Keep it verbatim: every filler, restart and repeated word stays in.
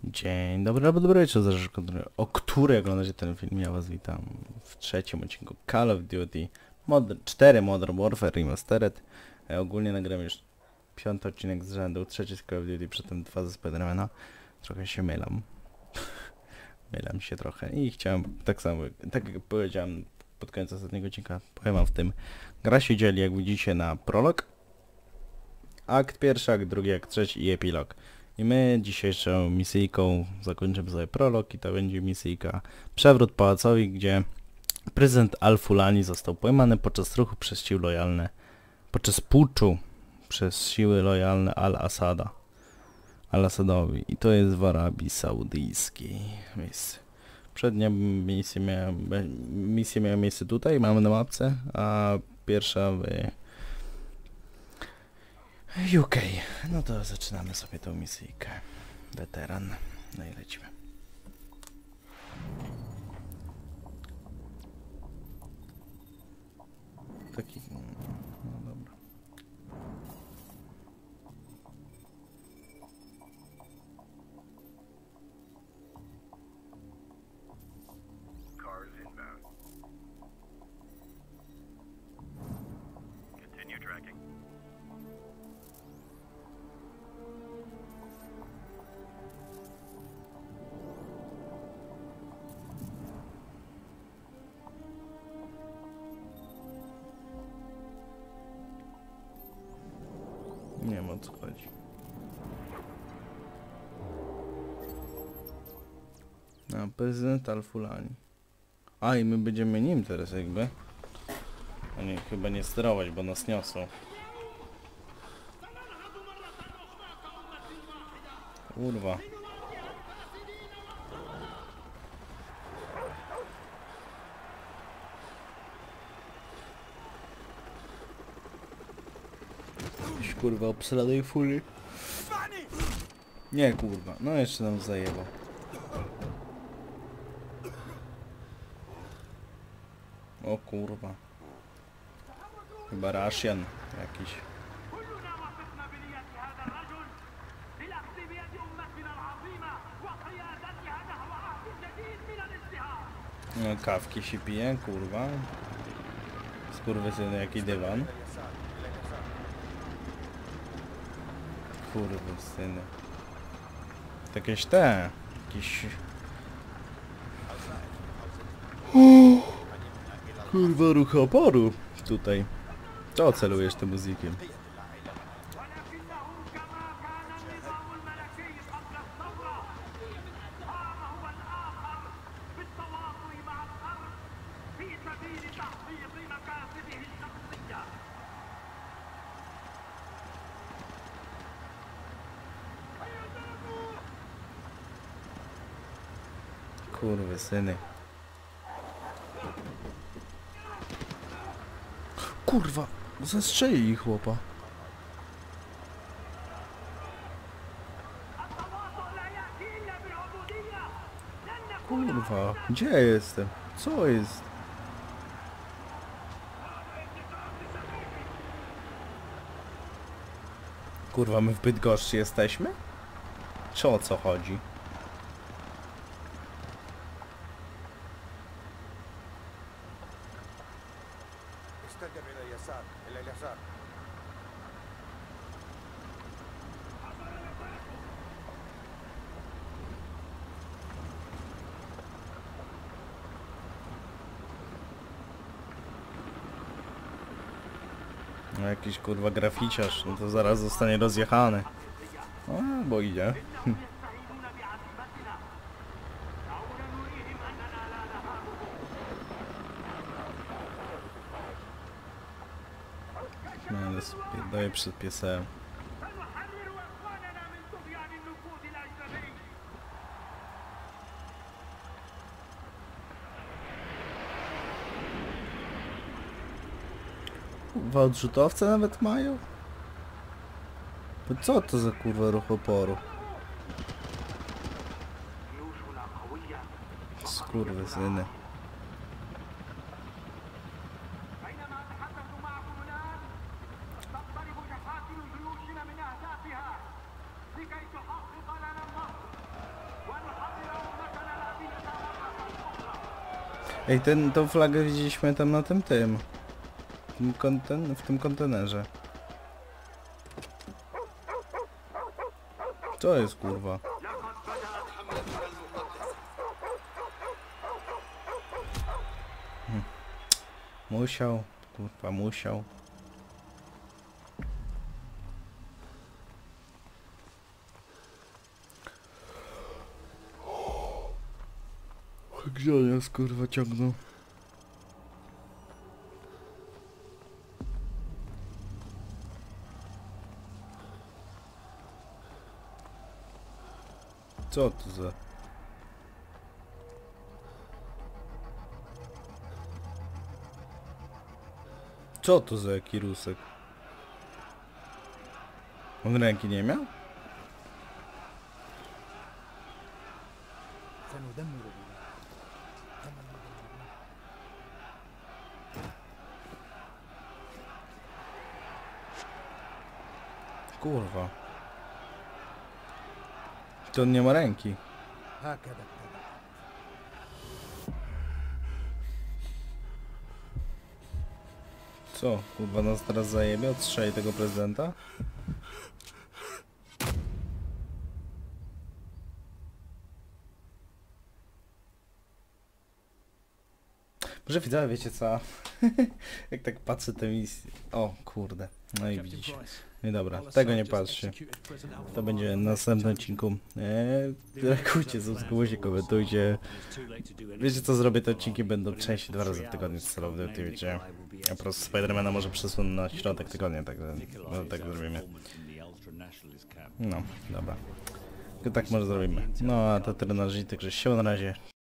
Dzień dobry, albo dobry wieczór, zależy o której oglądacie ten film. Ja was witam w trzecim odcinku Call of Duty Mod cztery Modern Warfare Remastered. E, ogólnie nagrałem już piąty odcinek z rzędu, trzeci z Call of Duty, przedtem dwa ze Spidermana. Trochę się mylam. Mylam się trochę i chciałem tak samo, tak jak powiedziałem pod koniec ostatniego odcinka, powiem wam w tym. Gra się dzieli, jak widzicie, na prolog, akt pierwszy, akt drugi, akt trzeci i epilog. I my dzisiejszą misyjką zakończymy sobie prolog i to będzie misyjka Przewrót Pałacowi, gdzie prezydent Al-Fulani został pojmany podczas ruchu przez siły lojalne, podczas puczu przez siły lojalne Al-Asada, Al-Asadowi. I to jest w Arabii Saudyjskiej. Miejsce. Przednia misja miała, misja miała miejsce tutaj, mamy na mapce, a pierwsza w U K. No to zaczynamy sobie tą misyjkę. Weteran. No i lecimy. Taki... No dobra. Continue tracking. Nie wiem, o co chodzi. A, prezydent Al-Fulani. A, i my będziemy nim teraz jakby. A nie, chyba nie sterować, bo nas niosą. Kurwa. Jakiś kurwa obsranej fury. Nie kurwa, no jeszcze nam zajebał. O kurwa. Chyba Rosjan jakiś. No kawki się pije, kurwa. Skurwysyny, jaki dywan. Kurwysyny. To jakieś te... Jakieś... Kurwa, ruch oporu tutaj. To celujesz tym muzykiem. Kurwy syny. Kurwa, zastrzeli ich chłopa. Kurwa, gdzie ja jestem? Co jest? Kurwa, my w Bydgoszczy jesteśmy? Czy o co chodzi? استخدم الى اليسار الى اليسار. No jakiś kurwa graficiarz, no to zaraz zostanie rozjechany. O, bo idzie. No ale daję przed piesem. Kurwa, odrzutowce nawet mają? No co to za kurwa ruch oporu? Skurwysyny. Ej, ten, tą flagę widzieliśmy tam na tym tym. W tym, konten w tym kontenerze. Co jest kurwa? Hm. Musiał, kurwa musiał. Gdzie on jest kurwa ciągnął? Co to za... Co to za jaki rusek? On ręki nie miał? Kurwa. To on nie ma ręki. Co? Kurwa nas teraz zajebie? Odstrzeli tego prezydenta? Może widzowie, wiecie co? Jak tak patrzę te misje... O kurde. No i widzicie. No i dobra, tego nie patrzcie. To będzie w następnym odcinku. Eee, lajkujcie, subskrybujcie, komentujcie. Wiecie co zrobię? Te odcinki będą częściej dwa razy w tygodniu celowo, wiecie. Ja po prostu Spidermana może przesunę na środek tygodnia, tak, no, tak zrobimy. No, dobra. Tak może zrobimy. No a to tyle na razie, także się na razie.